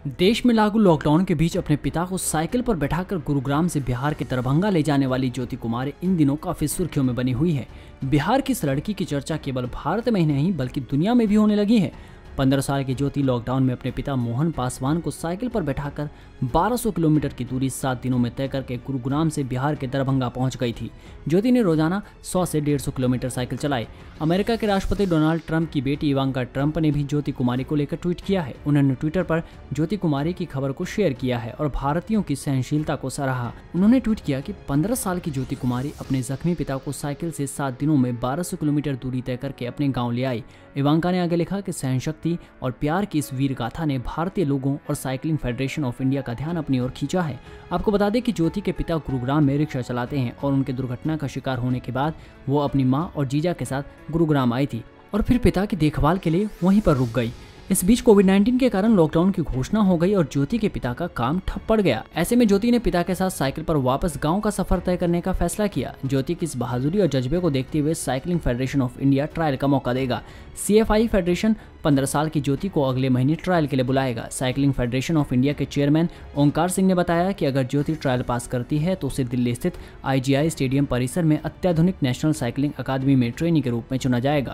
देश में लागू लॉकडाउन के बीच अपने पिता को साइकिल पर बैठाकर गुरुग्राम से बिहार के दरभंगा ले जाने वाली ज्योति कुमारी इन दिनों काफी सुर्खियों में बनी हुई है। बिहार की इस लड़की की चर्चा केवल भारत में ही नहीं बल्कि दुनिया में भी होने लगी है। 15 साल की ज्योति लॉकडाउन में अपने पिता मोहन पासवान को साइकिल पर बैठाकर 1200 किलोमीटर की दूरी 7 दिनों में तय करके गुरुग्राम से बिहार के दरभंगा पहुंच गई थी। ज्योति ने रोजाना 100 से 150 किलोमीटर साइकिल चलाई। अमेरिका के राष्ट्रपति डोनाल्ड ट्रंप की बेटी इवांका ट्रंप ने भी ज्योति कुमारी को लेकर ट्वीट किया है। उन्होंने ट्विटर पर ज्योति कुमारी की खबर को शेयर किया है और भारतीयों की सहनशीलता को सराहा। उन्होंने ट्वीट किया कि 15 साल की ज्योति कुमारी अपने जख्मी पिता को साइकिल से 7 दिनों में 1200 किलोमीटर दूरी तय करके अपने गाँव ले आई। इवांका ने आगे लिखा कि सहनशक्ति और प्यार की इस वीर गाथा ने भारतीय लोगों और साइकिलिंग फेडरेशन ऑफ इंडिया का ध्यान अपनी ओर खींचा है। आपको बता दें कि ज्योति के पिता गुरुग्राम में रिक्शा चलाते हैं और उनके दुर्घटना का शिकार होने के बाद वो अपनी मां और जीजा के साथ गुरुग्राम आई थी और फिर पिता की देखभाल के लिए वहीं पर रुक गई। इस बीच कोविड-19 के कारण लॉकडाउन की घोषणा हो गई और ज्योति के पिता का काम ठप पड़ गया। ऐसे में ज्योति ने पिता के साथ साइकिल पर वापस गांव का सफर तय करने का फैसला किया। ज्योति की इस बहादुरी और जज्बे को देखते हुए cycling federation of India trial का मौका देगा। CFI फेडरेशन 15 साल की ज्योति को अगले महीने ट्रायल के लिए बुलाएगा। साइकिलिंग फेडरेशन ऑफ इंडिया के चेयरमैन ओंकार सिंह ने बताया कि अगर ज्योति ट्रायल पास करती है तो उसे दिल्ली स्थित IGI स्टेडियम परिसर में अत्याधुनिक नेशनल साइकिलिंग अकादमी में ट्रेनी के रूप में चुना जाएगा।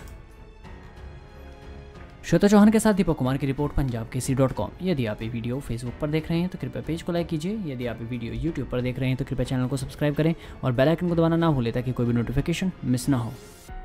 श्वेता चौहान के साथ दीपक कुमार की रिपोर्ट, पंजाब केसरी.com। यदि आप ये वीडियो फेसबुक पर देख रहे हैं तो कृपया पेज को लाइक कीजिए। यदि आप ये वीडियो यूट्यूब पर देख रहे हैं तो कृपया चैनल को सब्सक्राइब करें और बेल आइकन को दबाना ना भूलें ताकि कोई भी नोटिफिकेशन मिस ना हो।